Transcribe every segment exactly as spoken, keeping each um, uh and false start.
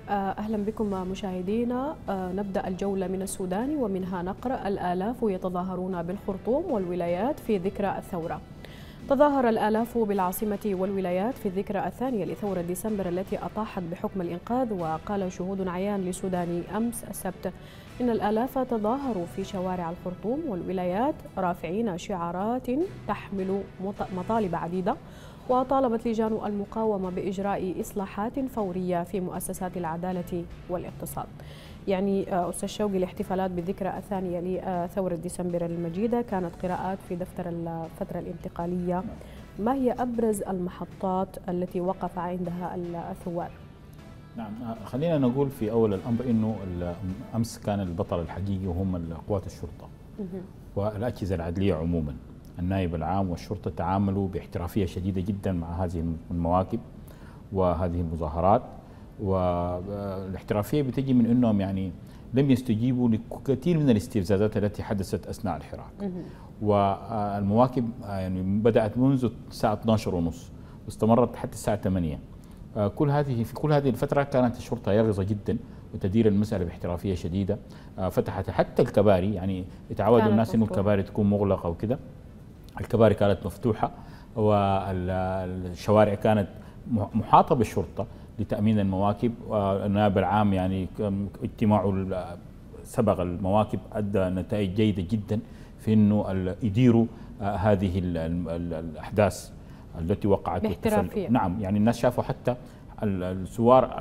أهلا بكم مشاهدينا. نبدأ الجولة من السودان ومنها نقرأ: الآلاف يتظاهرون بالخرطوم والولايات في ذكرى الثورة. تظاهر الآلاف بالعاصمة والولايات في الذكرى الثانية لثورة ديسمبر التي أطاحت بحكم الإنقاذ. وقال شهود عيان لسوداني أمس السبت إن الآلاف تظاهروا في شوارع الخرطوم والولايات رافعين شعارات تحمل مطالب عديدة. وطالبت لجان المقاومة بإجراء إصلاحات فورية في مؤسسات العدالة والاقتصاد. يعني أستاذ شوقي، الاحتفالات بالذكرى الثانية لثورة ديسمبر المجيدة كانت قراءات في دفتر الفترة الانتقالية. ما هي أبرز المحطات التي وقف عندها الثوار؟ نعم، خلينا نقول في أول الأمر أنه أمس كان البطل الحقيقي وهم قوات الشرطة والأجهزة العدلية عموما. النائب العام والشرطة تعاملوا باحترافية شديدة جدا مع هذه المواكب وهذه المظاهرات، والاحترافية بتجي من أنهم يعني لم يستجيبوا لكثير من الاستفزازات التي حدثت أثناء الحراك. والمواكب يعني بدأت منذ الساعة اثنعش وثلاثين واستمرت حتى الساعة ثمانية. كل هذه في كل هذه الفترة كانت الشرطة يغزة جدا وتدير المسألة باحترافية شديدة. فتحت حتى الكباري، يعني يتعودوا الناس إنه الكباري تكون مغلقة وكذا. الكباري كانت مفتوحة والشوارع كانت محاطة بالشرطة لتأمين المواكب. والنائب العام يعني اجتماعه سبق المواكب أدى نتائج جيدة جدا في أنه يديروا هذه الأحداث التي وقعت باحترافية. نعم، يعني الناس شافوا حتى الثوار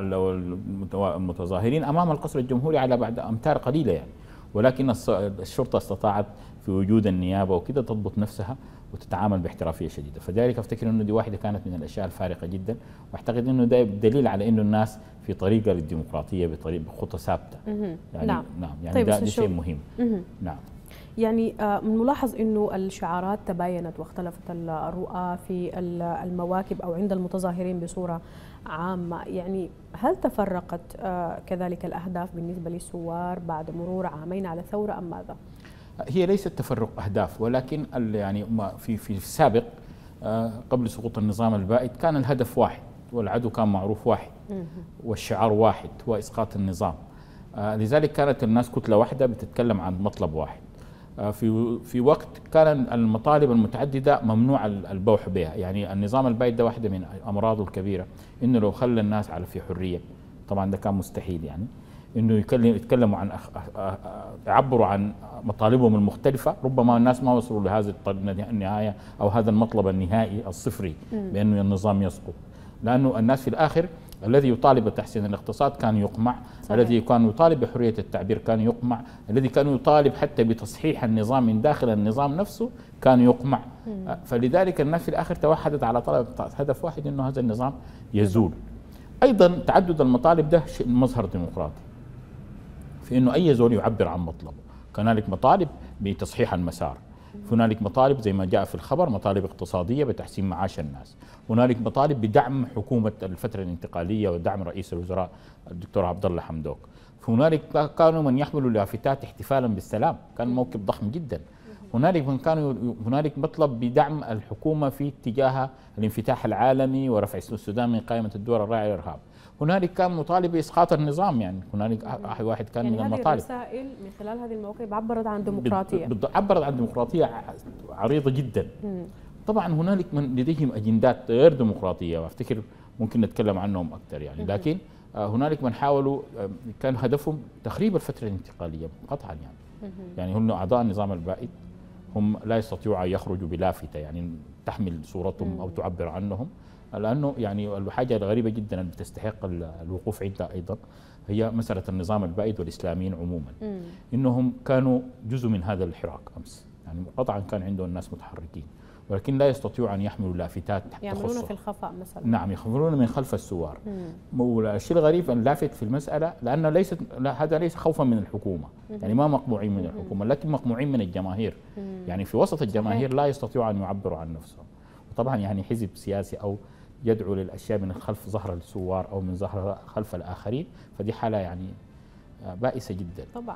المتظاهرين أمام القصر الجمهوري على بعد أمتار قليلة يعني، ولكن الشرطة استطاعت في وجود النيابة وكذا تضبط نفسها وتتعامل باحترافية شديدة. فذلك أفتكر أنه دي واحدة كانت من الأشياء الفارقة جدا، وأعتقد أنه ده دليل على أنه الناس في طريقة للديمقراطية بطريقة بخطة ثابتة. يعني نعم. نعم يعني طيب ده شيء مهم. نعم. يعني من ملاحظ أنه الشعارات تباينت واختلفت الرؤى في المواكب أو عند المتظاهرين بصورة عامة. يعني هل تفرقت كذلك الأهداف بالنسبة للثوار بعد مرور عامين على الثورة أم ماذا؟ هي ليست تفرق أهداف، ولكن يعني في في السابق قبل سقوط النظام البائد كان الهدف واحد والعدو كان معروف واحد والشعار واحد وإسقاط النظام. لذلك كانت الناس كتلة واحدة بتتكلم عن مطلب واحد. في في وقت كان المطالب المتعددة ممنوع البوح بها، يعني النظام البائد ده واحدة من أمراضه الكبيرة إنه لو خلى الناس على في حرية، طبعا ده كان مستحيل، يعني انه يتكلم يتكلموا عن يعبروا عن مطالبهم المختلفه، ربما الناس ما وصلوا لهذه النهايه او هذا المطلب النهائي الصفري بانه النظام يسقط، لانه الناس في الاخر الذي يطالب بتحسين الاقتصاد كان يقمع، صحيح. الذي كان يطالب بحريه التعبير كان يقمع، الذي كان يطالب حتى بتصحيح النظام من داخل النظام نفسه كان يقمع. مم. فلذلك الناس في الاخر توحدت على طلب هدف واحد، انه هذا النظام يزول. ايضا تعدد المطالب ده شيء مظهر ديمقراطي في انه اي زول يعبر عن مطلبه. هنالك مطالب بتصحيح المسار، هنالك مطالب زي ما جاء في الخبر مطالب اقتصاديه بتحسين معاش الناس، هنالك مطالب بدعم حكومه الفتره الانتقاليه ودعم رئيس الوزراء الدكتور عبد الله حمدوك، هنالك كانوا من يحملوا لافتات احتفالا بالسلام، كان موكب ضخم جدا. هنالك من كانوا هنالك مطلب بدعم الحكومه في اتجاه الانفتاح العالمي ورفع السودان من قائمه الدول الراعيه للارهاب. هنالك كان مطالب باسقاط النظام، يعني هنالك واحد كان يعني من المطالب. هذه الرسائل من خلال هذه المواقف عبرت عن ديمقراطيه، عبرت عن ديمقراطيه عريضه جدا. مم. طبعا هنالك من لديهم اجندات غير ديمقراطيه وافتكر ممكن نتكلم عنهم اكثر يعني، لكن هنالك من حاولوا كان هدفهم تخريب الفتره الانتقاليه قطعا يعني. يعني هم اعضاء النظام البائد هم لا يستطيعوا ان يخرجوا بلافته يعني تحمل صورتهم او تعبر عنهم، لانه يعني الحاجه الغريبه جدا اللي بتستحق الوقوف عندها ايضا هي مساله النظام البائد والاسلاميين عموما. مم. انهم كانوا جزء من هذا الحراك امس، يعني قطعا كان عندهم الناس متحركين، ولكن لا يستطيعوا ان يحملوا لافتات يعملون في الخفاء مثلا. نعم، يخبرون من خلف الثوار. والشيء الغريب اللافت في المساله لانه ليست لا هذا ليس خوفا من الحكومه، مم. يعني ما مقموعين من الحكومه، لكن مقموعين من الجماهير. مم. يعني في وسط الجماهير لا يستطيعوا ان يعبروا عن نفسهم. وطبعا يعني حزب سياسي او يدعو للاشياء من خلف ظهر الثوار او من ظهر خلف الاخرين، فدي حاله يعني بائسه جدا طبعا،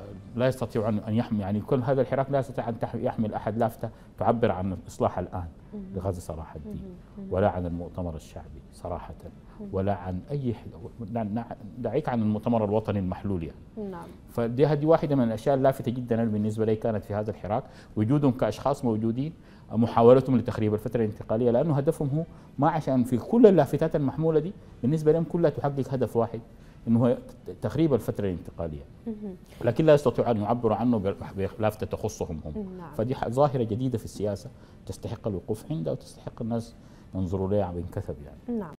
ولا يستطيع ان يحمل يعني كل هذا الحراك لا يستطيع ان يحمل احد لافته تعبر عن الاصلاح الان. لغزة صلاح الدين، ولا عن المؤتمر الشعبي صراحة، ولا عن أي دعيك عن المؤتمر الوطني المحلول يعني. نعم. فدي هذه واحدة من الأشياء اللافتة جدا بالنسبة لي كانت في هذا الحراك، وجودهم كأشخاص موجودين، محاولتهم لتخريب الفترة الانتقالية، لأنه هدفهم هو ما عشان في كل اللافتات المحمولة دي بالنسبة لهم كلها تحقق هدف واحد، انه هو تخريب الفتره الانتقاليه، لكن لا يستطيعوا ان يعبروا عنه بلافتة تخصهم هم. نعم. فدي ظاهره جديده في السياسه تستحق الوقوف عندها وتستحق الناس ينظروا لها بين كثب يعني. نعم.